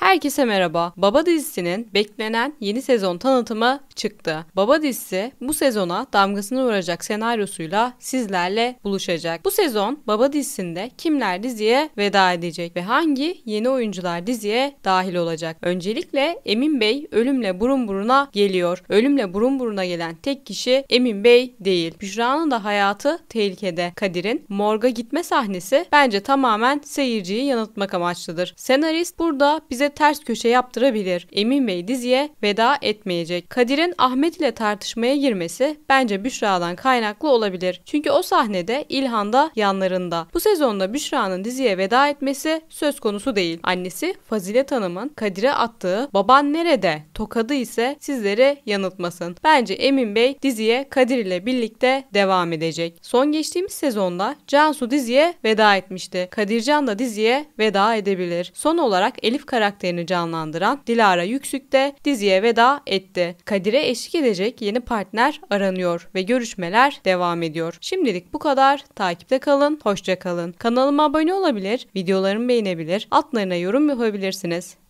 Herkese merhaba. Baba dizisinin beklenen yeni sezon tanıtımı çıktı. Baba dizisi bu sezona damgasını vuracak senaryosuyla sizlerle buluşacak. Bu sezon Baba dizisinde kimler diziye veda edecek ve hangi yeni oyuncular diziye dahil olacak? Öncelikle Emin Bey ölümle burun buruna geliyor. Ölümle burun buruna gelen tek kişi Emin Bey değil. Büşra'nın da hayatı tehlikede. Kadir'in morga gitme sahnesi bence tamamen seyirciyi yanıltmak amaçlıdır. Senarist burada bize ters köşe yaptırabilir. Emin Bey diziye veda etmeyecek. Kadir'in Ahmet ile tartışmaya girmesi bence Büşra'dan kaynaklı olabilir. Çünkü o sahnede İlhan da yanlarında. Bu sezonda Büşra'nın diziye veda etmesi söz konusu değil. Annesi Fazilet Hanım'ın Kadir'e attığı "baban nerede?" tokadı ise sizleri yanıltmasın. Bence Emin Bey diziye Kadir ile birlikte devam edecek. Son geçtiğimiz sezonda Cansu diziye veda etmişti. Kadircan da diziye veda edebilir. Son olarak Elif karakterini canlandıran Dilara Yüksük de diziye veda etti. Kadir'e eşlik edecek yeni partner aranıyor ve görüşmeler devam ediyor. Şimdilik bu kadar. Takipte kalın, hoşça kalın. Kanalıma abone olabilir, videolarımı beğenebilir, altlarına yorum yapabilirsiniz.